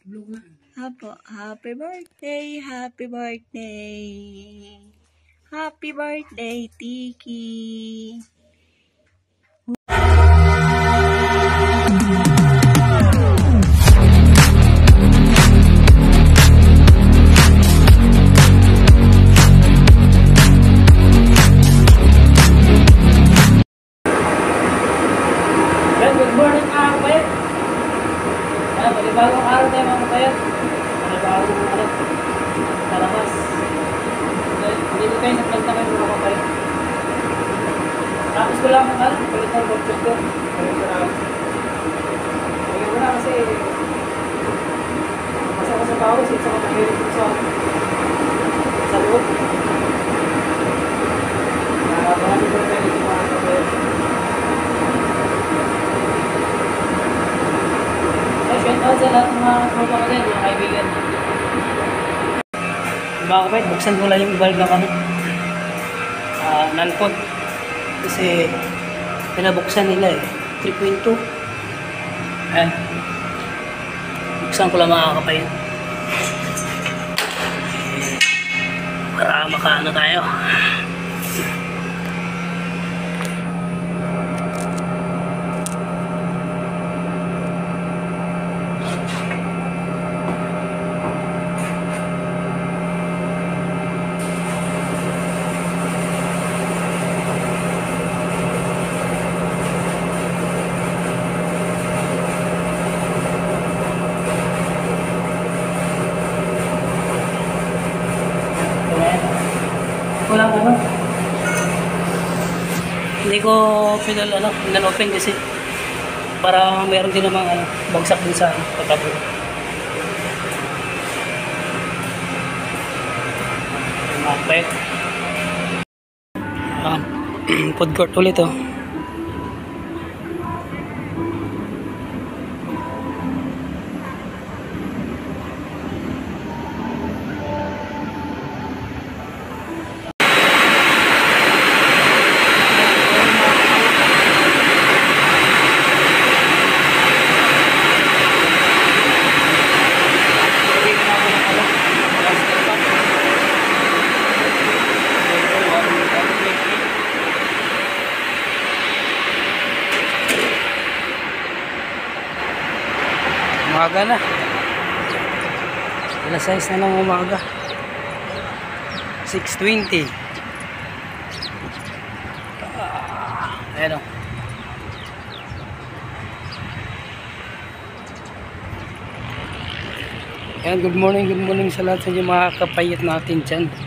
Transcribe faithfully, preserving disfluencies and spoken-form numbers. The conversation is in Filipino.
Hapo, happy birthday, happy birthday. Happy birthday, Tiki. Good morning mga kapayat. Ayan, bagong araw tayo mga kapayat. Bagong ano, kalabas. Hindi ko kayo sa planta kayo mga kapayat. Tapos ko lang ang ano, palit ang workshop ko. Palit ko lang. Ngayon ko na kasi masa ko sa bawis, isa ko mahilig ko sa sa loob. Nakabahali ko na kayo mga kapayat. Shout out sa lahat ng mga tropa ko din, mga kaibigan. Mga kapit, buksan ko lang yung valve ng ano, uh, non-pod. Kasi pinabuksan nila eh, three point two. Ayan. Buksan ko lang mga kapit. Para makaano tayo. Walang ano. Hindi ko pinal ano, pinal-open kasi para meron din namang ano, bagsak din sa patabo. Okay. Ah, food court ulit oh. Umaga na. Alas sais na ng umaga. six twenty. Ah, ayan o. Ayan, good morning, good morning sa lahat sa inyo mga kapayat natin dyan.